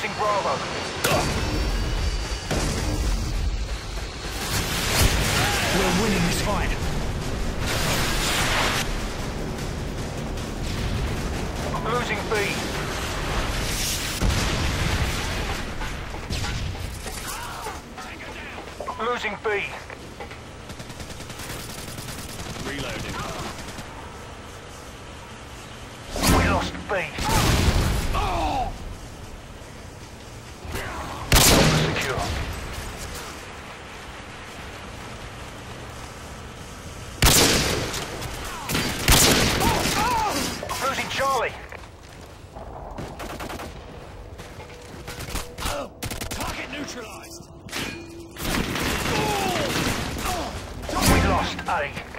Losing Bravo. We're winning this fight. Losing B. Losing B. Reloading. We lost B. Oh! Secure. Losing Charlie. Target neutralized. We lost A.